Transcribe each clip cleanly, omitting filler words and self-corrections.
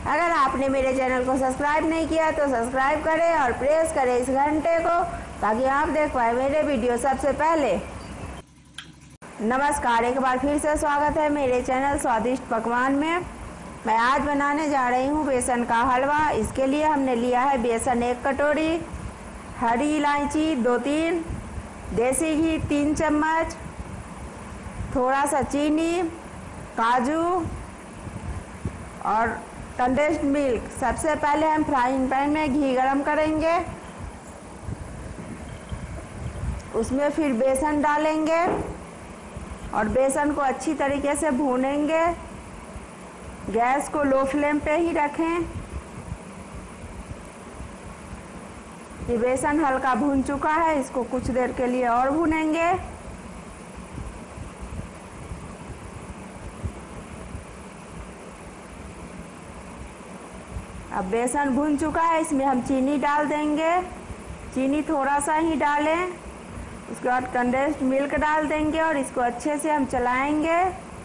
अगर आपने मेरे चैनल को सब्सक्राइब नहीं किया तो सब्सक्राइब करें और प्रेस करें इस घंटे को, ताकि आप देख पाए मेरे वीडियो सबसे पहले। नमस्कार, एक बार फिर से स्वागत है मेरे चैनल स्वादिष्ट पकवान में। मैं आज बनाने जा रही हूँ बेसन का हलवा। इसके लिए हमने लिया है बेसन 1 कटोरी, हरी इलायची 2-3, देसी घी 3 चम्मच, थोड़ा सा चीनी, काजू और कंडेंस्ड मिल्क। सबसे पहले हम फ्राइंग पैन में घी गरम करेंगे, उसमें फिर बेसन डालेंगे और बेसन को अच्छी तरीके से भूनेंगे। गैस को लो फ्लेम पे ही रखें। ये बेसन हल्का भून चुका है, इसको कुछ देर के लिए और भूनेंगे। अब बेसन भून चुका है, इसमें हम चीनी डाल देंगे। चीनी थोड़ा सा ही डालें। उसके बाद कंडेंस्ड मिल्क डाल देंगे और इसको अच्छे से हम चलाएंगे।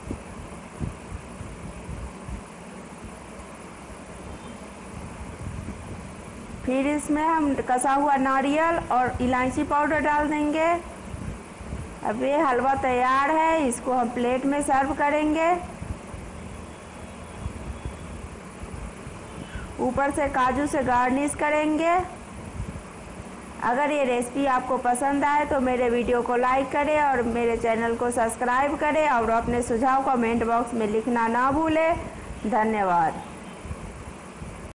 फिर इसमें हम कसा हुआ नारियल और इलायची पाउडर डाल देंगे। अब ये हलवा तैयार है, इसको हम प्लेट में सर्व करेंगे। ऊपर से काजू से गार्निश करेंगे। अगर ये रेसिपी आपको पसंद आए तो मेरे वीडियो को लाइक करें और मेरे चैनल को सब्सक्राइब करें और अपने सुझाव कमेंट बॉक्स में लिखना ना भूलें। धन्यवाद।